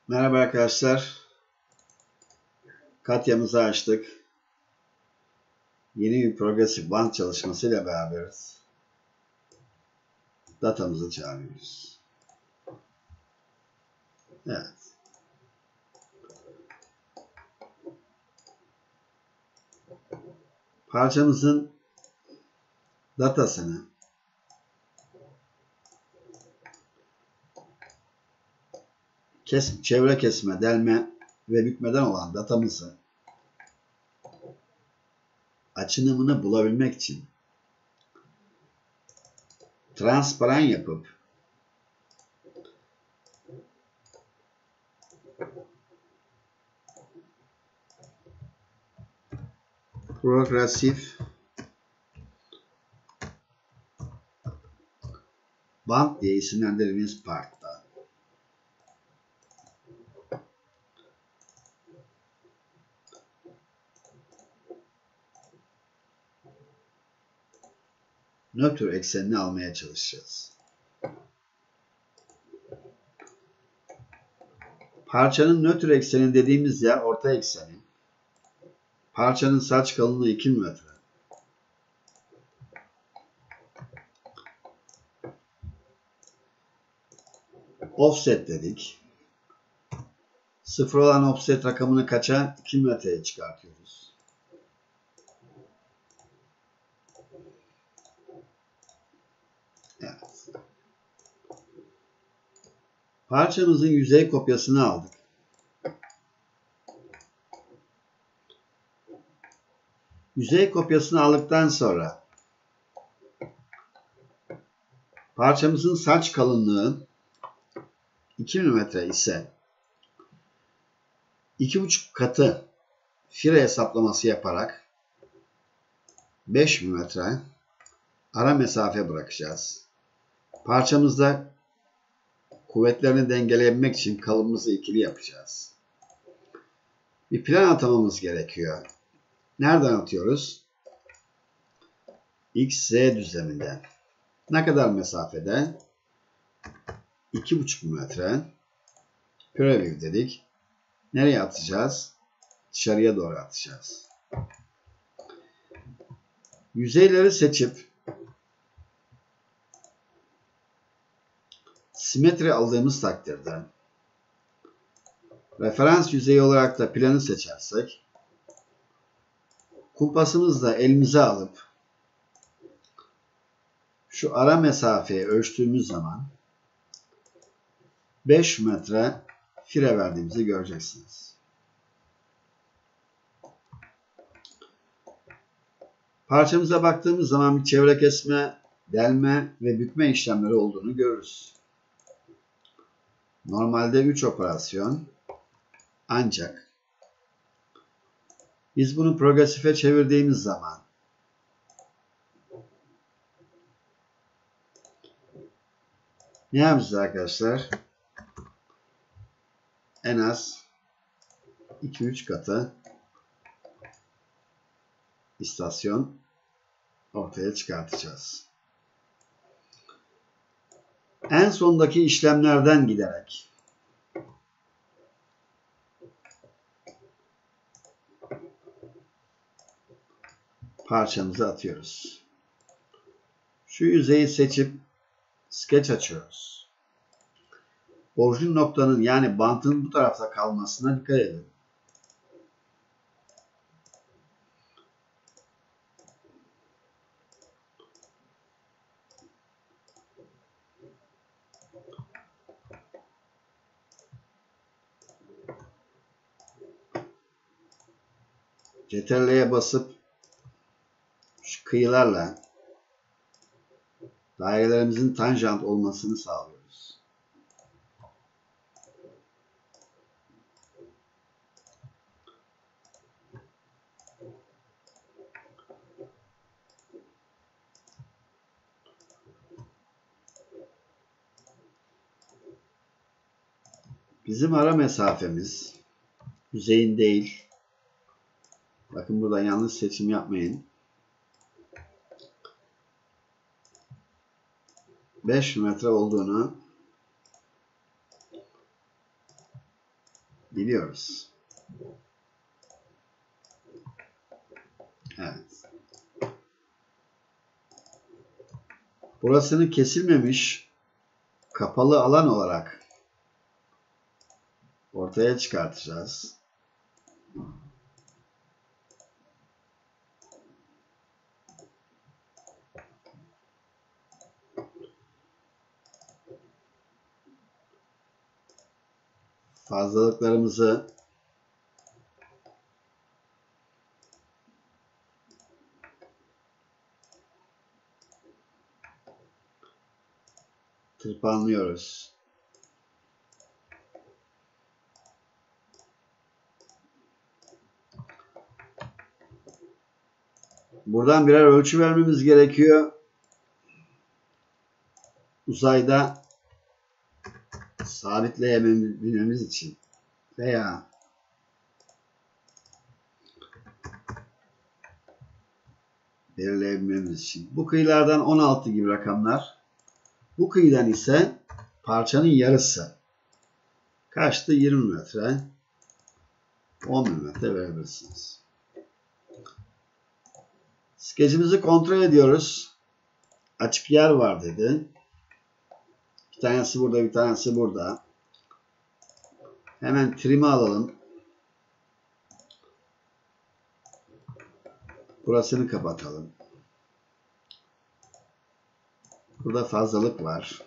Merhaba arkadaşlar. Katya'mızı açtık. Yeni bir progresif band çalışmasıyla beraberiz. Datamızı çağırıyoruz. Evet. Parçamızın datasını çevre kesme, delme ve bükmeden olan datamızı açınımını bulabilmek için transparan yapıp progresif band diye isimlendirdiğimiz partta nötr eksenini almaya çalışacağız. Parçanın nötr ekseni dediğimiz yer orta ekseni. Parçanın saç kalınlığı 2 mm. Offset dedik. 0 olan offset rakamını kaça? 2 mm'ye çıkartıyoruz. Evet. Parçamızın yüzey kopyasını aldık. Yüzey kopyasını aldıktan sonra parçamızın saç kalınlığı 2 mm ise 2,5 katı fire hesaplaması yaparak 5 mm ara mesafe bırakacağız. Parçamızda kuvvetlerini dengeleyebilmek için kalınımızı ikili yapacağız. Bir plan atamamız gerekiyor. Nereden atıyoruz? X, Z düzleminden. Ne kadar mesafede? 2,5 metre. Preview dedik. Nereye atacağız? Dışarıya doğru atacağız. Yüzeyleri seçip simetri aldığımız takdirde referans yüzeyi olarak da planı seçersek kumpasımızla elimize alıp şu ara mesafeyi ölçtüğümüz zaman 5 metre fire verdiğimizi göreceksiniz. Parçamıza baktığımız zaman bir çevre kesme, delme ve bükme işlemleri olduğunu görürüz. Normalde 3 operasyon, ancak biz bunu progresife çevirdiğimiz zaman ne yapacağız arkadaşlar? En az 2-3 katı istasyon ortaya çıkartacağız. En sondaki işlemlerden giderek parçamızı atıyoruz. Şu yüzeyi seçip sketch açıyoruz. Orijin noktanın yani bantın bu tarafta kalmasına dikkat edin. CTRL'ye basıp şu kıyılarla dairelerimizin tanjant olmasını sağlıyoruz. Bizim ara mesafemiz yüzeyin değil. Bakın burada yanlış seçim yapmayın. 5 metre olduğunu Biliyoruz. Evet. Burasını kesilmemiş kapalı alan olarak ortaya çıkartacağız. Fazlalıklarımızı tırpanlıyoruz. Buradan birer ölçü vermemiz gerekiyor. Uzayda sabitleyebilmemiz için veya belirleyebilmemiz için. Bu kıyılardan 16 gibi rakamlar. Bu kıyıdan ise parçanın yarısı. Kaçtı? 20 metre. 10 metre verebilirsiniz. Skecimizi kontrol ediyoruz. Açık yer var dedi. Bir tanesi burada, bir tanesi burada. Hemen trim'i alalım. Burasını kapatalım. Burada fazlalık var.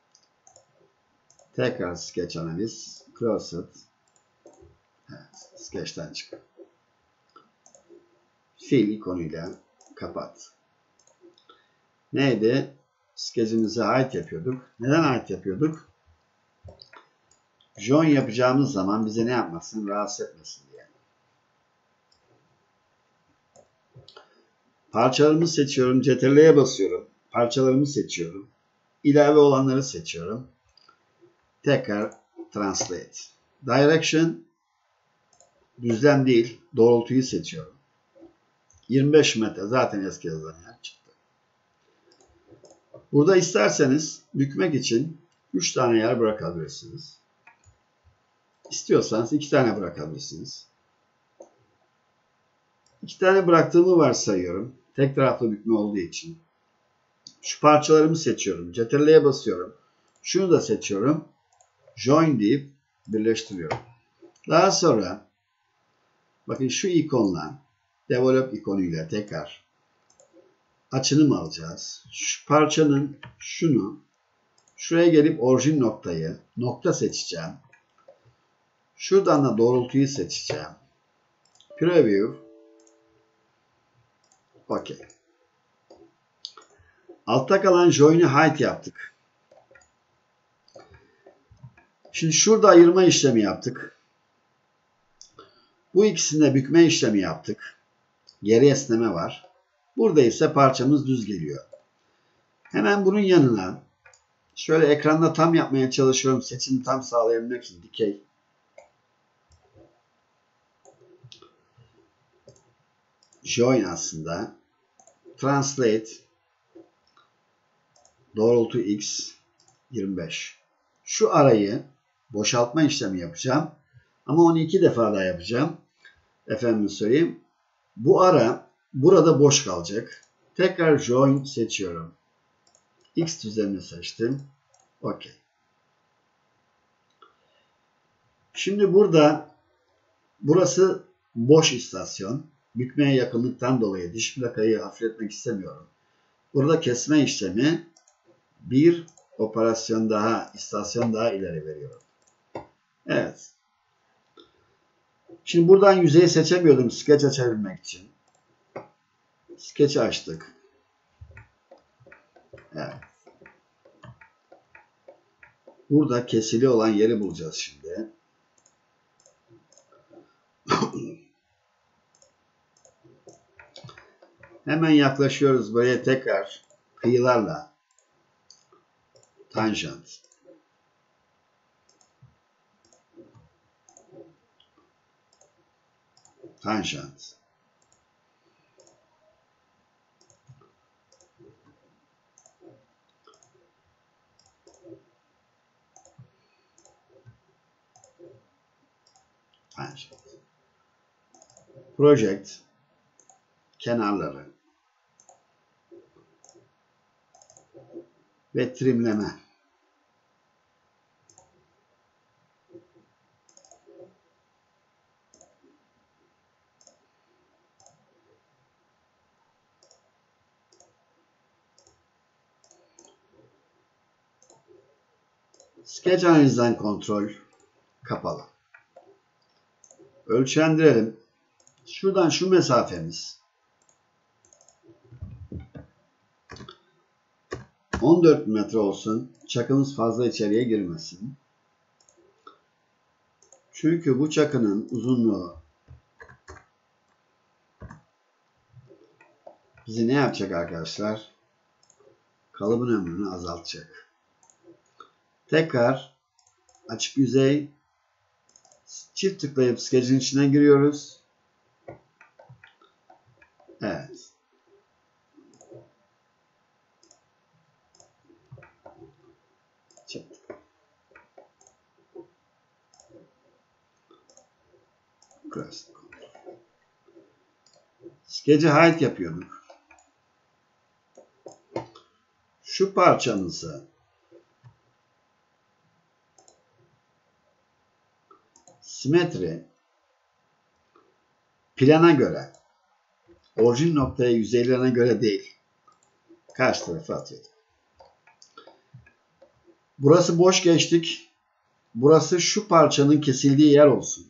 Tekrar sketch analiz. Close it. Evet, sketch'ten çık. Fill ikonuyla kapat. Neydi? Skecimizi hide yapıyorduk. Neden hide yapıyorduk? Join yapacağımız zaman bize ne yapmasın? Rahatsız etmesin diye. Parçalarımı seçiyorum. CTRL'ye basıyorum. Parçalarımı seçiyorum. İlave olanları seçiyorum. Tekrar translate. Direction düzlem değil. Doğrultuyu seçiyorum. 25 metre. Zaten eski yazılan yer çıktı. Burada isterseniz bükmek için 3 tane yer bırakabilirsiniz. İstiyorsanız 2 tane bırakabilirsiniz. 2 tane bıraktığımı varsayıyorum. Tek taraflı bükme olduğu için. Şu parçalarımı seçiyorum. CTRL'ye basıyorum. Şunu da seçiyorum. Join deyip birleştiriyorum. Daha sonra bakın şu ikonla Develop ikonuyla tekrar açınım alacağız. Şu parçanın şuraya gelip orijin noktayı nokta seçeceğim. Şuradan da doğrultuyu seçeceğim. Preview. OK. Altta kalan Join'i hide yaptık. Şimdi şurada ayırma işlemi yaptık. Bu ikisinde bükme işlemi yaptık. Geri esneme var. Burada ise parçamız düz geliyor. Hemen bunun yanına şöyle ekranda tam yapmaya çalışıyorum. Seçimi tam sağlayabilmek için dikey. Join aslında. Translate. Doğrultu X 25. Şu arayı boşaltma işlemi yapacağım. Ama onu 2 defa daha yapacağım. Efendim söyleyeyim. Bu ara burada boş kalacak. Tekrar Join seçiyorum. X düzenini seçtim. OK. Şimdi burası boş istasyon. Bükmeye yakınlıktan dolayı diş plakayı hafifletmek istemiyorum. Burada kesme işlemi bir istasyon daha ileri veriyorum. Evet. Şimdi buradan yüzeyi seçemiyordum sketch açabilmek için. Sketch'i açtık. Evet. Burada kesili olan yeri bulacağız şimdi. Hemen yaklaşıyoruz buraya tekrar kıyılarla. Tangent. Tangent. Project kenarları ve trimleme. Sketch analizden kontrol kapalı. Ölçendirelim. Şuradan şu mesafemiz 14 metre olsun. Çakımız fazla içeriye girmesin. Çünkü bu çakının uzunluğu bizi ne yapacak arkadaşlar? Kalıbın ömrünü azaltacak. Tekrar açık yüzey, çift tıklayıp skecin içine giriyoruz. Evet. Çıktık. Skeci hide yapıyorduk. Şu parçamızı simetri plana göre, orijin noktaya yüzeylerine göre değil, karşı tarafa atıyorduk. Burası boş geçtik. Burası şu parçanın kesildiği yer olsun.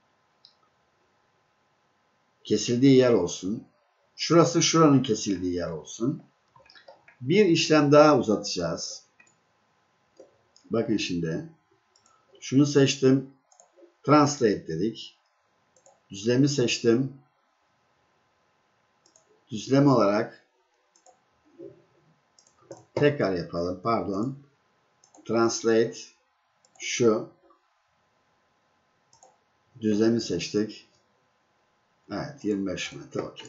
Kesildiği yer olsun. Şurası şuranın kesildiği yer olsun. Bir işlem daha uzatacağız. Bakın şimdi. Şunu seçtim. Translate dedik. Düzlemi seçtim. Düzlem olarak tekrar yapalım. Pardon. Translate şu. Düzlemi seçtik. Evet. 25 metre. Okey.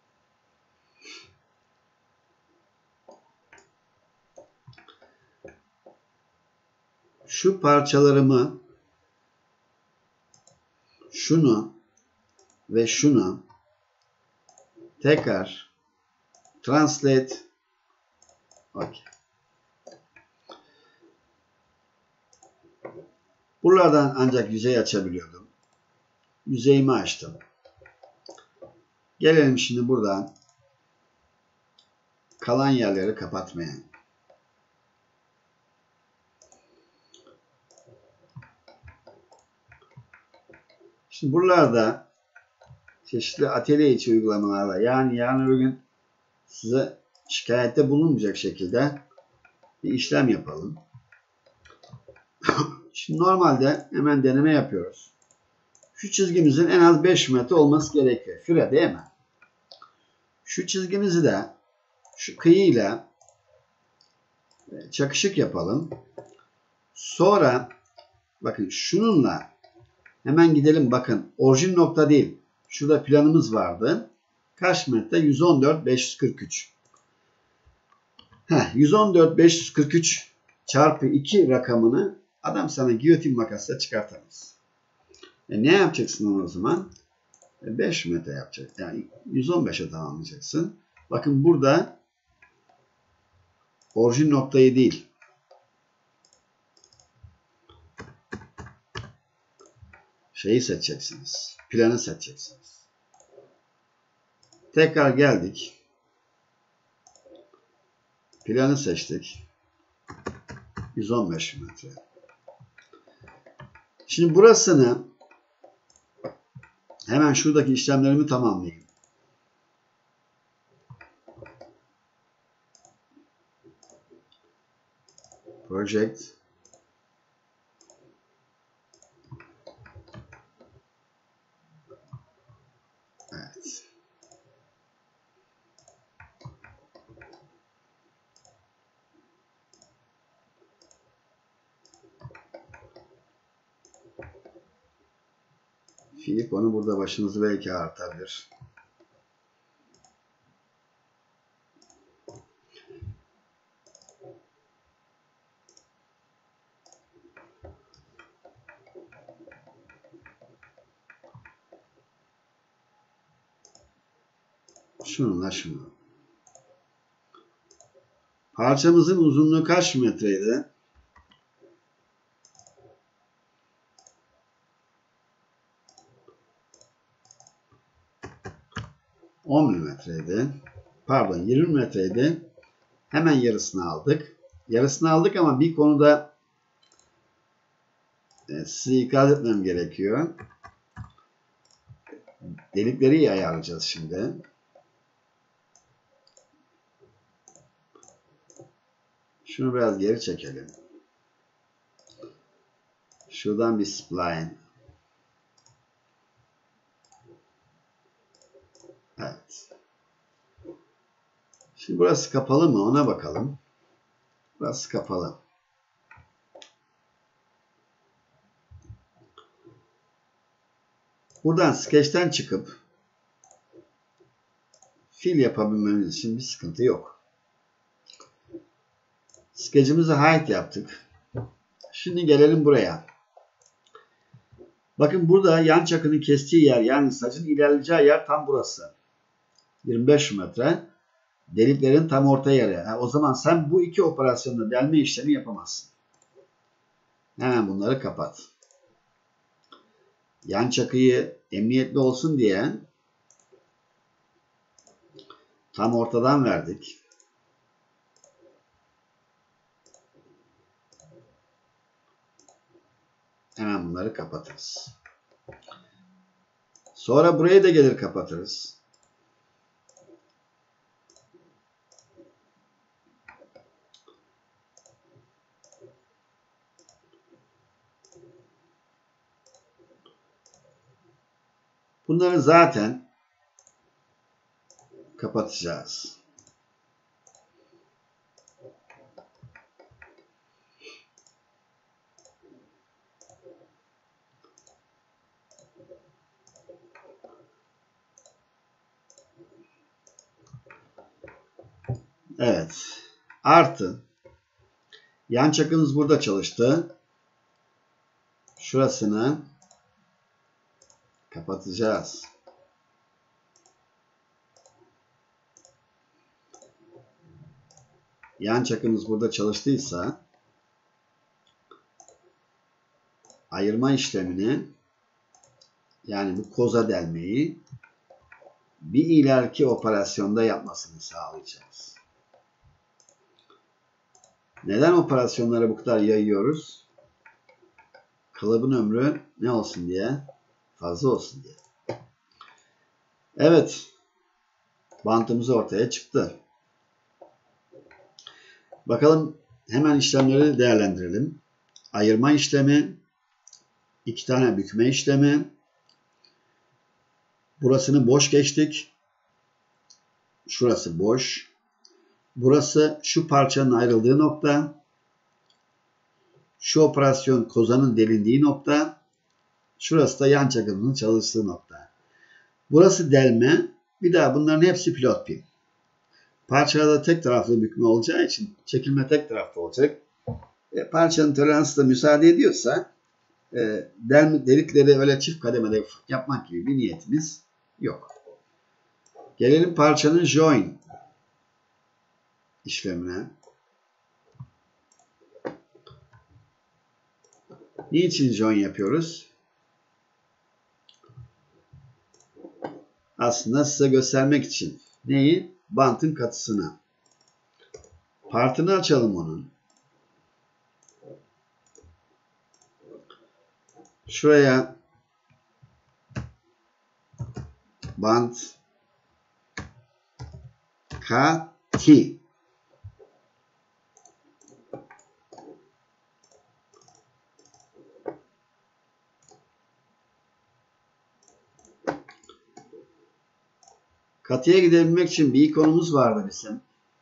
Şu parçalarımı, şunu ve şunu tekrar translate. Okay. Buralardan ancak yüzey açabiliyordum. Yüzeyimi açtım. Gelelim şimdi buradan kalan yerleri kapatmaya. Şimdi buralarda çeşitli atölye içi uygulamalarla, yani yarın öbür gün size şikayette bulunmayacak şekilde bir işlem yapalım. Şimdi normalde hemen deneme yapıyoruz. Şu çizgimizin en az 5 metre olması gerekiyor. Şurada değil mi? Şu çizgimizi de şu kıyıyla çakışık yapalım. Sonra bakın şununla hemen gidelim. Bakın orijin nokta değil. Şurada planımız vardı. Kaç metre? 114.543. 114.543 çarpı 2 rakamını adam sana giyotin makasla çıkartamaz. Ne yapacaksın o zaman? 5 metre yapacak. Yani 115'e tamamlayacaksın. Bakın burada orijin noktayı değil, şeyi seçeceksiniz. Planı seçeceksiniz. Tekrar geldik. Planı seçtik. 115 metre. Şimdi burasını hemen şuradaki işlemlerimi tamamlayayım. Project. Evet. Fiil konu burada başınızı belki ağrıtabilir. Şununla şunu. Parçamızın uzunluğu kaç metreydi? 10 milimetreydi. Pardon, 20 metreydi. Hemen yarısını aldık. Yarısını aldık ama bir konuda size ikaz etmem gerekiyor. Delikleri iyi ayarlayacağız şimdi. Şunu biraz geri çekelim. Şuradan bir spline. Evet. Şimdi burası kapalı mı? Ona bakalım. Burası kapalı. Buradan Sketch'ten çıkıp fill yapabilmemiz için bir sıkıntı yok. Sketch'imizi hide yaptık. Şimdi gelelim buraya. Bakın burada yan çakının kestiği yer, yani saçın ilerleyeceği yer tam burası. 25 metre. Deliklerin tam orta yeri. O zaman sen bu iki operasyonda delme işlemi yapamazsın. Hemen bunları kapat. Yan çakıyı emniyetli olsun diye tam ortadan verdik. Hemen bunları kapatırız. Sonra burayı da gelir kapatırız. Bunları zaten kapatacağız. Evet. Artı. Yan çakımız burada çalıştı. Şurasını kapatacağız. Yan çakımız burada çalıştıysa ayırma işlemini, yani bu koza delmeyi bir ileriki operasyonda yapmasını sağlayacağız. Neden operasyonları bu kadar yayıyoruz? Kalıbın ömrü ne olsun diye? Fazla olsun diye. Evet. Bantımız ortaya çıktı. Bakalım, hemen işlemleri değerlendirelim. Ayırma işlemi, 2 tane bükme işlemi. Burasını boş geçtik. Şurası boş. Burası şu parçanın ayrıldığı nokta. Şu operasyon kozanın delindiği nokta. Şurası da yan çakımızın çalıştığı nokta. Burası delme. Bir daha bunların hepsi pilot pin. Parçada tek taraflı bükme olacağı için çekilme tek taraflı olacak. Parçanın toleransı da müsaade ediyorsa delikleri öyle çift kademede yapmak gibi bir niyetimiz yok. Gelelim parçanın join işlemine. Niçin join yapıyoruz? Aslında size göstermek için. Neyi? Bantın katısını. Partını açalım onun. Şuraya bant kati. Katıya gidebilmek için bir ikonumuz vardı bizim.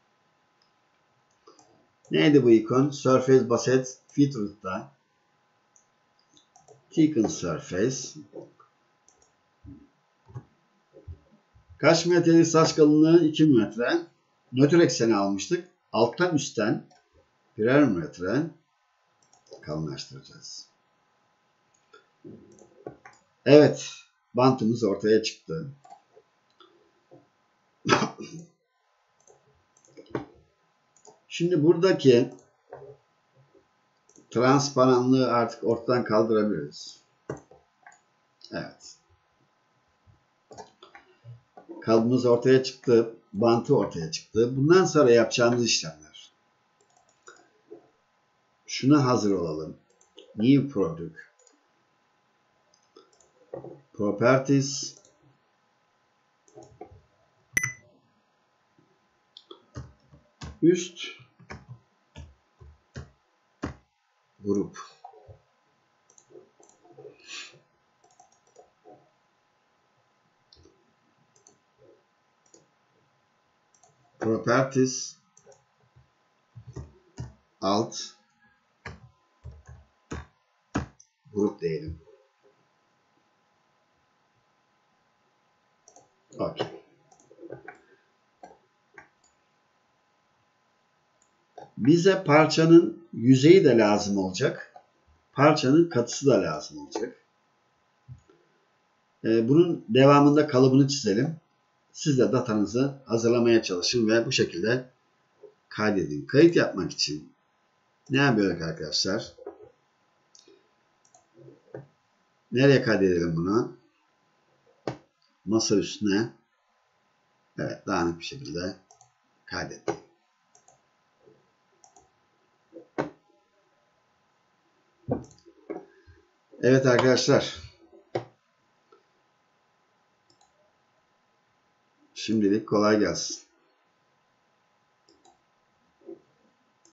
Neydi bu ikon? Surface Basset Featured'da. Thicken Surface. Kaç metrelik saç kalınlığı? 2 metre. Nötr ekseni almıştık. Alttan üstten birer metre kalınlaştıracağız. Evet. Bantımız ortaya çıktı. Şimdi buradaki transparanlığı artık ortadan kaldırabiliriz. Evet. Kalıbımız ortaya çıktı. Bantı ortaya çıktı. Bundan sonra yapacağımız işlemler. Şuna hazır olalım. New Product. Properties. Üst grup. Properties alt grup diyelim. Okay. Bize parçanın yüzeyi de lazım olacak. Parçanın katısı da lazım olacak. Bunun devamında kalıbını çizelim. Siz de datanızı hazırlamaya çalışın ve bu şekilde kaydedin. Kayıt yapmak için ne yapıyoruz arkadaşlar? Nereye kaydedelim bunu? Masa üstüne. Evet, dağınık bir şekilde kaydedelim. Evet arkadaşlar. Şimdilik kolay gelsin.